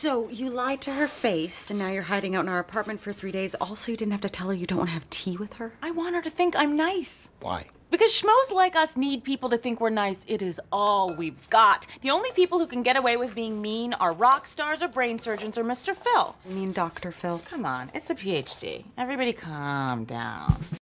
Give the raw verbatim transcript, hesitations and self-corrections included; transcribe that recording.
So you lied to her face, and now you're hiding out in our apartment for three days. Also, you didn't have to tell her you don't want to have tea with her? I want her to think I'm nice. Why? Because schmoes like us need people to think we're nice. It is all we've got. The only people who can get away with being mean are rock stars or brain surgeons or Mister Phil. You mean Doctor Phil? Come on, it's a P H D. Everybody calm down.